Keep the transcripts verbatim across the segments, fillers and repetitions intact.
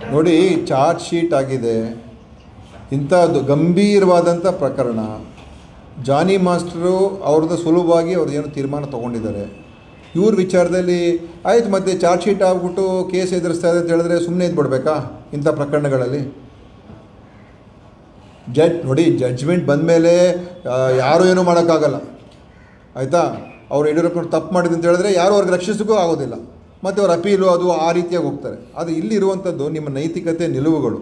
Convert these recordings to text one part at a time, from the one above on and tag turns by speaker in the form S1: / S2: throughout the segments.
S1: ನೋಡಿ, charge sheet ಆಗಿದೆ, ಇಂಥದ್ದು ಗಂಭೀರವಾದಂಥ ಪ್ರಕರಣ. ಜಾನಿ ಮಾಸ್ಟರು ಅವ್ರದ್ದು ಸುಲಭವಾಗಿ ಅವ್ರದ್ದು ಏನು ತೀರ್ಮಾನ ತೊಗೊಂಡಿದ್ದಾರೆ. ಇವ್ರ ವಿಚಾರದಲ್ಲಿ ಆಯ್ತು, ಮತ್ತೆ ಚಾರ್ಜ್ ಶೀಟ್ ಆಗ್ಬಿಟ್ಟು ಕೇಸ್ ಎದುರಿಸ್ತಾ ಇದೆ ಅಂತ ಹೇಳಿದ್ರೆ ಸುಮ್ಮನೆ ಇದ್ಬಿಡ್ಬೇಕಾ ಇಂಥ ಪ್ರಕರಣಗಳಲ್ಲಿ? ಜಡ್ಜ್ ನೋಡಿ, ಜಡ್ಜ್ಮೆಂಟ್ ಬಂದ ಮೇಲೆ ಯಾರೂ ಏನೂ ಮಾಡೋಕ್ಕಾಗಲ್ಲ, ಆಯಿತಾ? ಅವ್ರು ಯಡಿಯೂರಪ್ಪನವ್ರು ತಪ್ಪು ಮಾಡಿದ್ರು ಅಂತ ಹೇಳಿದ್ರೆ ಯಾರೂ ಅವ್ರಿಗೆ ರಕ್ಷಿಸೋಕ್ಕೂ ಆಗೋದಿಲ್ಲ. ಮತ್ತು ಅವ್ರ ಅಪೀಲು ಅದು ಆ ರೀತಿಯಾಗಿ ಹೋಗ್ತಾರೆ. ಅದು ಇಲ್ಲಿರುವಂಥದ್ದು ನಿಮ್ಮ ನೈತಿಕತೆ ನಿಲುವುಗಳು.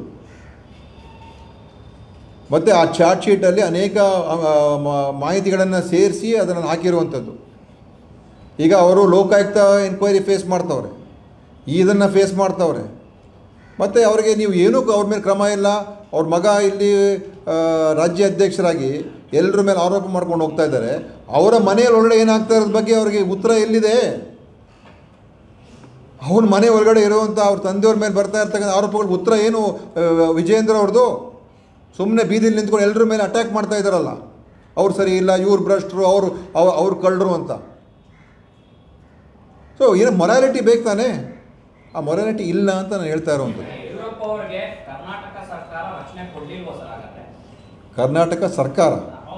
S1: ಮತ್ತು ಆ ಚಾರ್ಜ್ ಶೀಟಲ್ಲಿ ಅನೇಕ ಮಾಹಿತಿಗಳನ್ನು ಸೇರಿಸಿ ಅದನ್ನು ಹಾಕಿರುವಂಥದ್ದು. ಈಗ ಅವರು ಲೋಕಾಯುಕ್ತ ಎನ್ಕ್ವೈರಿ ಫೇಸ್ ಮಾಡ್ತವ್ರೆ, ಇದನ್ನು ಫೇಸ್ ಮಾಡ್ತವ್ರೆ. ಮತ್ತು ಅವರಿಗೆ ನೀವು ಏನೂ ಅವ್ರ ಮೇಲೆ ಕ್ರಮ ಇಲ್ಲ. ಅವ್ರ ಮಗ ಇಲ್ಲಿ ರಾಜ್ಯ ಅಧ್ಯಕ್ಷರಾಗಿ ಎಲ್ಲರ ಮೇಲೆ ಆರೋಪ ಮಾಡ್ಕೊಂಡು ಹೋಗ್ತಾ ಇದ್ದಾರೆ. ಅವರ ಮನೆಯಲ್ಲಿ ಒಳಗಡೆ ಏನಾಗ್ತಾ ಇರೋದ್ರ ಬಗ್ಗೆ ಅವ್ರಿಗೆ ಉತ್ತರ ಎಲ್ಲಿದೆ? ಅವ್ರ ಮನೆ ಒಳಗಡೆ ಇರುವಂಥ ಅವ್ರ ತಂದೆಯವ್ರ ಮೇಲೆ ಬರ್ತಾ ಇರ್ತಕ್ಕಂಥ ಆರೋಪಗಳಿಗೆ ಉತ್ತರ ಏನು ವಿಜಯೇಂದ್ರ ಅವ್ರದ್ದು? ಸುಮ್ಮನೆ ಬೀದಿಲಿ ನಿಂತ್ಕೊಂಡು ಎಲ್ಲರ ಮೇಲೆ ಅಟ್ಯಾಕ್ ಮಾಡ್ತಾ ಇದ್ದಾರಲ್ಲ, ಅವ್ರು ಸರಿ ಇಲ್ಲ, ಇವ್ರು ಭ್ರಷ್ಟರು, ಅವರು ಅವ್ರು ಕಳ್ಳರು ಅಂತ. ಸೊ ಏನು ಮೊರಾಲಿಟಿ ಬೇಕು ತಾನೇ? ಆ ಮೊರಾಲಿಟಿ ಇಲ್ಲ ಅಂತ ನಾನು ಹೇಳ್ತಾ ಇರೋವಂಥದ್ದು. ಕರ್ನಾಟಕ ಸರ್ಕಾರ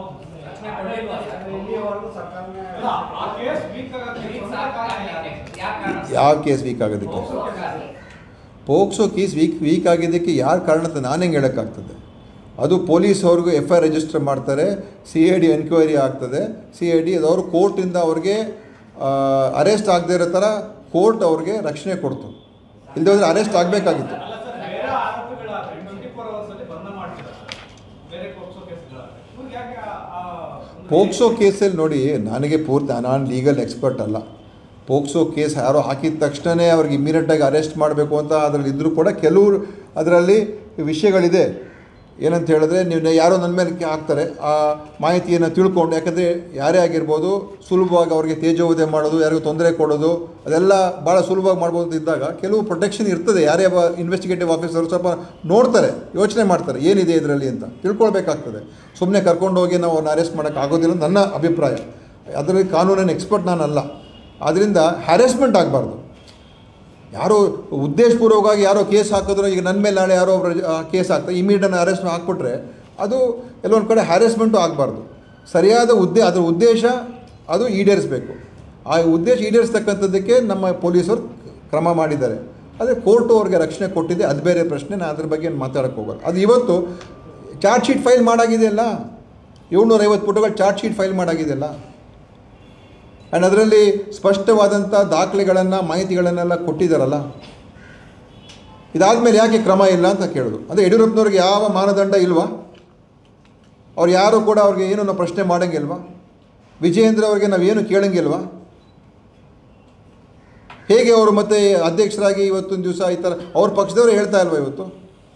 S1: ಯಾವ ಕೇಸ್ ವೀಕ್ ಆಗೋದಕ್ಕೆ? ಪೋಕ್ಸೋ ಕೇಸ್ ವೀಕ್ ವೀಕ್ ಆಗಿದ್ದಕ್ಕೆ ಯಾರು ಕಾರಣ ಅಂತ ನಾನು ಹೆಂಗೆ ಹೇಳೋಕ್ಕಾಗ್ತದೆ? ಅದು ಪೊಲೀಸ್ ಅವ್ರಿಗೂ ಎಫ್ ಐ ಆರ್ ರಿಜಿಸ್ಟರ್ ಮಾಡ್ತಾರೆ, ಸಿ ಐ ಡಿ ಎನ್ಕ್ವೈರಿ ಆಗ್ತದೆ. ಸಿ ಐ ಡಿ ಅದವರು ಕೋರ್ಟಿಂದ ಅವ್ರಿಗೆ ಅರೆಸ್ಟ್ ಆಗದೇ ಇರೋ ಥರ ಕೋರ್ಟ್ ಅವ್ರಿಗೆ ರಕ್ಷಣೆ ಕೊಡ್ತು. ಇಲ್ಲದೆ ಹೋದರೆ ಅರೆಸ್ಟ್ ಆಗಬೇಕಾಗಿತ್ತು. ಪೋಕ್ಸೋ ಕೇಸಲ್ಲಿ ನೋಡಿ, ನನಗೆ ಪೂರ್ತಿ ನಾನು ಲೀಗಲ್ ಎಕ್ಸ್ಪರ್ಟ್ ಅಲ್ಲ. ಪೋಕ್ಸೋ ಕೇಸ್ ಯಾರೋ ಹಾಕಿದ ತಕ್ಷಣವೇ ಅವ್ರಿಗೆ ಇಮ್ಮಿಡಿಯೇಟಾಗಿ ಅರೆಸ್ಟ್ ಮಾಡಬೇಕು ಅಂತ ಅದರಲ್ಲಿ ಇದ್ದರೂ ಕೂಡ ಕೆಲವರು ಅದರಲ್ಲಿ ವಿಷಯಗಳಿದೆ. ಏನಂತ ಹೇಳಿದ್ರೆ, ನೀವು ಯಾರೋ ನನ್ನ ಮೇಲೆ ಹಾಕ್ತಾರೆ, ಆ ಮಾಹಿತಿಯನ್ನು ತಿಳ್ಕೊಂಡು, ಯಾಕಂದರೆ ಯಾರೇ ಆಗಿರ್ಬೋದು ಸುಲಭವಾಗಿ ಅವ್ರಿಗೆ ತೇಜೋವಧೆ ಮಾಡೋದು, ಯಾರಿಗೂ ತೊಂದರೆ ಕೊಡೋದು, ಅದೆಲ್ಲ ಭಾಳ ಸುಲಭವಾಗಿ ಮಾಡ್ಬೋದು ಅಂತ ಇದ್ದಾಗ ಕೆಲವು ಪ್ರೊಟೆಕ್ಷನ್ ಇರ್ತದೆ. ಯಾರೇ ಇನ್ವೆಸ್ಟಿಗೇಟಿವ್ ಆಫೀಸರ್ ಸ್ವಲ್ಪ ನೋಡ್ತಾರೆ, ಯೋಚನೆ ಮಾಡ್ತಾರೆ ಏನಿದೆ ಇದರಲ್ಲಿ ಅಂತ ತಿಳ್ಕೊಳ್ಬೇಕಾಗ್ತದೆ. ಸುಮ್ಮನೆ ಕರ್ಕೊಂಡೋಗಿ ನಾವು ಅವ್ರನ್ನ ಅರೆಸ್ಟ್ ಮಾಡೋಕ್ಕಾಗೋದಿಲ್ಲ ನನ್ನ ಅಭಿಪ್ರಾಯ. ಅದರಲ್ಲಿ ಕಾನೂನಿನ ಎಕ್ಸ್ಪರ್ಟ್ ನಾನಲ್ಲ. ಆದ್ದರಿಂದ ಹ್ಯಾರೆಸ್ಮೆಂಟ್ ಆಗಬಾರ್ದು. ಯಾರೋ ಉದ್ದೇಶಪೂರ್ವಕವಾಗಿ ಯಾರೋ ಕೇಸ್ ಹಾಕಿದ್ರು, ಈಗ ನನ್ನ ಮೇಲೆ ನಾಳೆ ಯಾರೋ ಒಬ್ಬರು ಕೇಸ್ ಹಾಕ್ತಾರೆ, ಇಮಿಡಿಯೇಟ್ ಅರೆಸ್ಟ್ ಹಾಕ್ಬಿಟ್ರೆ ಅದು ಎಲ್ಲೊಂದು ಕಡೆ ಹ್ಯಾರೆಸ್ಮೆಂಟು ಆಗಬಾರ್ದು. ಸರಿಯಾದ ಉದ್ದೇ ಅದರ ಉದ್ದೇಶ ಅದು ಈಡೇರಿಸಬೇಕು. ಆ ಉದ್ದೇಶ ಈಡೇರಿಸ್ತಕ್ಕಂಥದ್ದಕ್ಕೆ ನಮ್ಮ ಪೊಲೀಸರು ಕ್ರಮ ಮಾಡಿದ್ದಾರೆ. ಅದೇ ಕೋರ್ಟು ಅವ್ರಿಗೆ ರಕ್ಷಣೆ ಕೊಟ್ಟಿದೆ, ಅದು ಬೇರೆ ಪ್ರಶ್ನೆ. ನಾನು ಅದ್ರ ಬಗ್ಗೆ ಮಾತಾಡೋಕ್ಕೆ ಹೋಗೋದು. ಅದು ಇವತ್ತು ಚಾರ್ಜ್ ಶೀಟ್ ಫೈಲ್ ಮಾಡಾಗಿದೆಯಲ್ಲ, ಏಳ್ನೂರೈವತ್ತು ಪುಟಗಳು ಚಾರ್ಜ್ ಶೀಟ್ ಫೈಲ್ ಮಾಡಾಗಿದೆಯಲ್ಲ. ಆ್ಯಂಡ್ ಅದರಲ್ಲಿ ಸ್ಪಷ್ಟವಾದಂಥ ದಾಖಲೆಗಳನ್ನು ಮಾಹಿತಿಗಳನ್ನೆಲ್ಲ ಕೊಟ್ಟಿದ್ದಾರಲ್ಲ. ಇದಾದಮೇಲೆ ಯಾಕೆ ಕ್ರಮ ಇಲ್ಲ ಅಂತ ಕೇಳೋದು. ಅಂದರೆ ಯಡಿಯೂರಪ್ಪನವ್ರಿಗೆ ಯಾವ ಮಾನದಂಡ ಇಲ್ವಾ? ಅವ್ರು ಯಾರು ಕೂಡ ಅವ್ರಿಗೆ ಏನೂ ನಾವು ಪ್ರಶ್ನೆ ಮಾಡೋಂಗಿಲ್ವಾ? ವಿಜಯೇಂದ್ರ ಅವ್ರಿಗೆ ನಾವೇನು ಕೇಳೋಂಗಿಲ್ವಾ? ಹೇಗೆ ಅವರು ಮತ್ತೆ ಅಧ್ಯಕ್ಷರಾಗಿ ಇವತ್ತೊಂದು ದಿವಸ ಈ ಥರ ಅವ್ರ ಪಕ್ಷದವರು ಹೇಳ್ತಾ ಇಲ್ವಾ ಇವತ್ತು?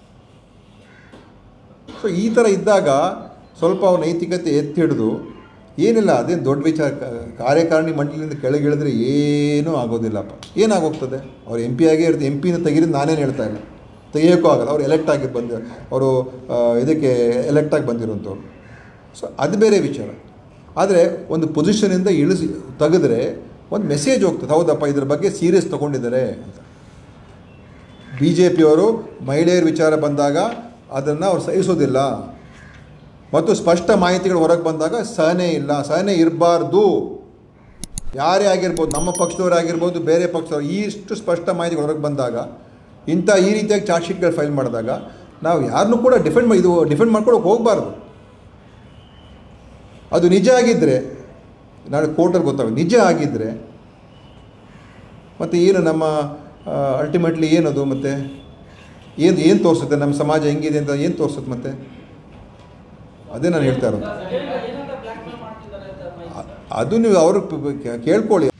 S1: ಸೊ ಈ ಥರ ಇದ್ದಾಗ ಸ್ವಲ್ಪ ಅವ್ರ ನೈತಿಕತೆ ಎತ್ತಿ ಹಿಡಿದು ಏನಿಲ್ಲ, ಅದೇನು ದೊಡ್ಡ ವಿಚಾರ. ಕಾರ್ಯಕಾರಿಣಿ ಮಂಡಳಿಯಿಂದ ಕೆಳಗಿಳಿದ್ರೆ ಏನೂ ಆಗೋದಿಲ್ಲಪ್ಪ. ಏನಾಗೋಗ್ತದೆ? ಅವ್ರು ಎಂ ಪಿ ಆಗೇ ಇರ್ತಾರೆ. ಎಂ ಪಿನ ತೆಗೀರಿ ನಾನೇನು ಹೇಳ್ತಾ ಇಲ್ಲ, ತೆಗಿಯೋಕ್ಕೂ ಆಗಲ್ಲ. ಅವ್ರು ಎಲೆಕ್ಟ್ ಆಗಿ ಬಂದ ಅವರು ಇದಕ್ಕೆ ಎಲೆಕ್ಟಾಗಿ ಬಂದಿರೋಂಥವ್ರು. ಸೊ ಅದು ಬೇರೆ ವಿಚಾರ. ಆದರೆ ಒಂದು ಪೊಸಿಷನಿಂದ ಇಳಿಸಿ ತೆಗೆದ್ರೆ ಒಂದು ಮೆಸೇಜ್ ಹೋಗ್ತದೆ, ಹೌದಪ್ಪ ಇದ್ರ ಬಗ್ಗೆ ಸೀರಿಯಸ್ ತೊಗೊಂಡಿದ್ದಾರೆ ಅಂತ. ಬಿ ಜೆ ಪಿಯವರು ಮಹಿಳೆಯರ ವಿಚಾರ ಬಂದಾಗ ಅದನ್ನು ಅವ್ರು ಸಹಿಸೋದಿಲ್ಲ. ಮತ್ತು ಸ್ಪಷ್ಟ ಮಾಹಿತಿಗಳು ಹೊರಗೆ ಬಂದಾಗ ಸಹನೆ ಇಲ್ಲ, ಸಹನೆ ಇರಬಾರ್ದು. ಯಾರೇ ಆಗಿರ್ಬೋದು, ನಮ್ಮ ಪಕ್ಷದವರೇ ಆಗಿರ್ಬೋದು, ಬೇರೆ ಪಕ್ಷದವರು, ಇಷ್ಟು ಸ್ಪಷ್ಟ ಮಾಹಿತಿಗಳು ಹೊರಗೆ ಬಂದಾಗ, ಇಂಥ ಈ ರೀತಿಯಾಗಿ ಚಾರ್ಜ್ ಶೀಟ್ಗಳು ಫೈಲ್ ಮಾಡಿದಾಗ ನಾವು ಯಾರನ್ನೂ ಕೂಡ ಡಿಫೆಂಡ್ ಇದು ಡಿಫೆಂಡ್ ಮಾಡ್ಕೊಳಕ್ಕೆ ಹೋಗಬಾರ್ದು. ಅದು ನಿಜ ಆಗಿದ್ದರೆ ನಾಳೆ ಕೋರ್ಟಲ್ಲಿ ಗೊತ್ತಾಗುತ್ತೆ. ನಿಜ ಆಗಿದ್ದರೆ ಮತ್ತು ಏನು ನಮ್ಮ ಅಲ್ಟಿಮೇಟ್ಲಿ ಏನದು ಮತ್ತು ಏನು ಏನು ತೋರಿಸುತ್ತೆ, ನಮ್ಮ ಸಮಾಜ ಹೆಂಗಿದೆ ಅಂತ ಏನು ತೋರಿಸುತ್ತೆ? ಮತ್ತು ಅದೇ ನಾನು ಹೇಳ್ತಾ ಇರೋದು. ಅದು ನೀವು ಅವ್ರಿಗೆ ಕೇಳ್ಕೊಳ್ಳಿ.